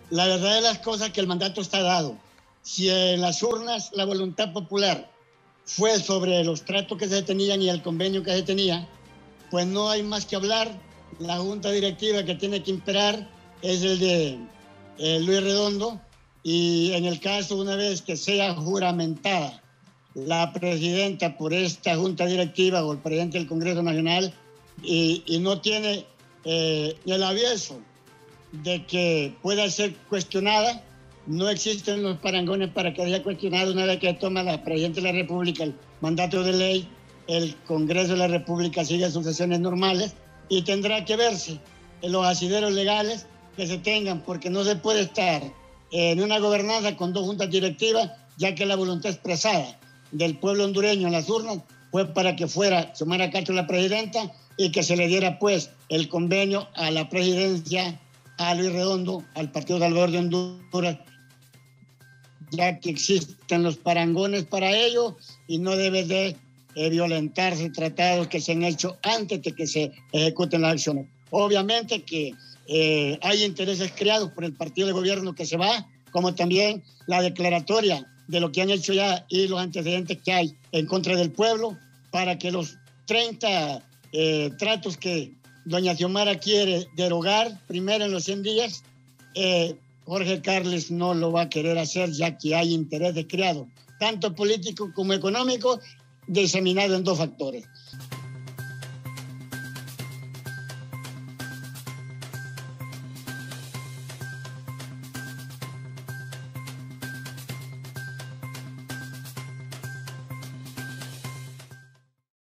La verdad de las cosas es que el mandato está dado. Si en las urnas la voluntad popular fue sobre los tratos que se tenían y el convenio que se tenía, pues no hay más que hablar. La junta directiva que tiene que imperar es el de Luis Redondo, y en el caso, una vez que sea juramentada la presidenta por esta junta directiva o el presidente del Congreso Nacional y no tiene el aviso de que pueda ser cuestionada, no existen los parangones para que haya cuestionado. Una vez que toma la presidenta de la República el mandato de ley, el Congreso de la República sigue sus sesiones normales y tendrá que verse en los asideros legales que se tengan, porque no se puede estar en una gobernanza con dos juntas directivas, ya que la voluntad expresada del pueblo hondureño en las urnas fue para que fuera Xiomara Castro la presidenta y que se le diera pues el convenio a la presidencia a Luis Redondo, al Partido Salvador de Honduras, ya que existen los parangones para ello y no debe de violentarse tratados que se han hecho antes de que se ejecuten las acciones. Obviamente que hay intereses creados por el partido de gobierno que se va, como también la declaratoria de lo que han hecho ya y los antecedentes que hay en contra del pueblo, para que los 30 tratos que doña Xiomara quiere derogar primero en los 100 días, Jorge Carles no lo va a querer hacer, ya que hay intereses creados, tanto políticos como económicos, diseminados en dos factores.